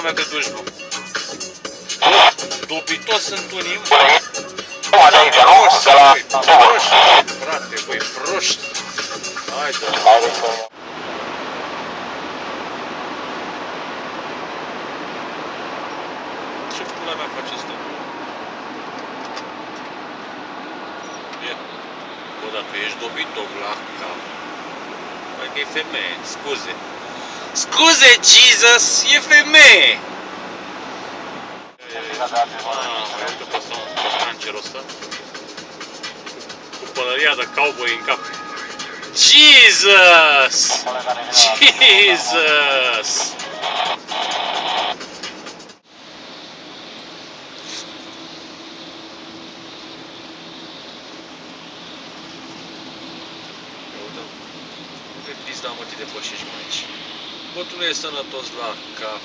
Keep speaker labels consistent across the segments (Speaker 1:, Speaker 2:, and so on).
Speaker 1: până te duci, bă. Dobitoți sunt unii, proști, frate, băi, proști. Hai, dă. Ce pula mea face asta? Ia. Bă, dacă ești dobitoc la cap. Hai că e femeie, scuze. Scuze, Jesus, e femeie! Uite pe ăsta, un cancerul ăsta. Cu pălăria de cowboy în cap. Jesus! Jesus! Uite, pizda mă, te depășești mă aici. Bă, tu nu ești sănătos la cap.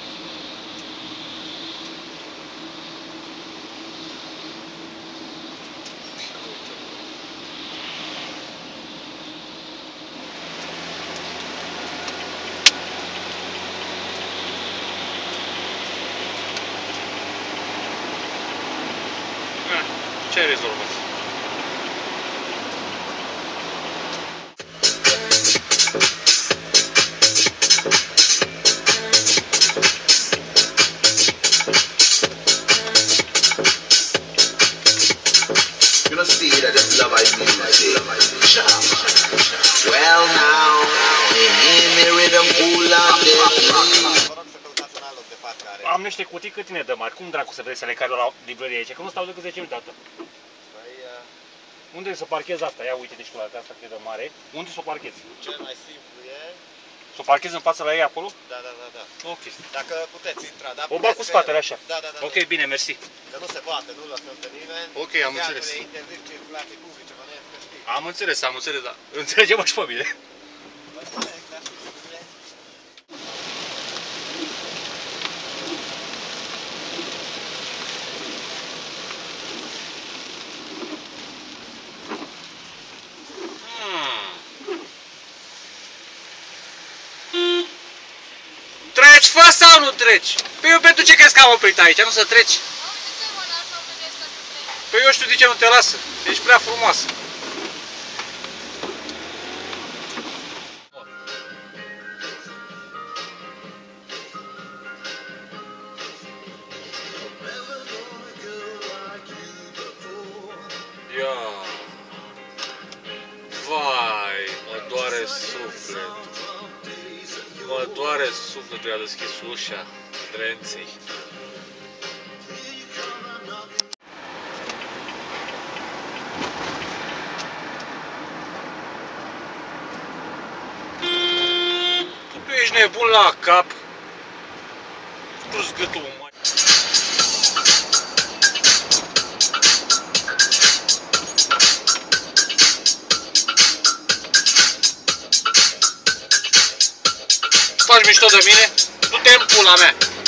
Speaker 1: Ce ai rezolvat?
Speaker 2: Well now, me rhythm cool and deadly.
Speaker 3: Am niște cutii cât tine de mari. Cum dracu să vrei să le cari la librărie aici? Că nu stau decât 10 minute dată. Unde să parchezi asta? Ia uite, deci cu asta cât de mare. Unde să o parchezi?
Speaker 4: Cel mai simplu e...
Speaker 3: Să o parchezi în fața la ei acolo?
Speaker 4: Da.
Speaker 3: Ok.
Speaker 4: Dacă puteți intra, da?
Speaker 3: O bag cu spatele așa.
Speaker 4: Da.
Speaker 3: Ok, bine, mersi.
Speaker 4: Că nu se poate, nu lăsăm pe nimeni.
Speaker 3: Ok, am înțeles.
Speaker 4: Interzis circulații publice, mă că știi.
Speaker 3: Am înțeles, da. Înțelegem și pe mine. Treci, fă sau nu treci? Păi eu pentru ce crezi că am oprit aici, nu să treci? Păi eu știu de ce nu te lasă, ești prea frumoasă. Ia. Vai, mă doare sufletul. Mă doare sufletul, i-a deschis ușa drenței. Tu ești nebun la cap. Tu-ți gâtul, mă. Faci mișto de mine? Du-te în pula mea!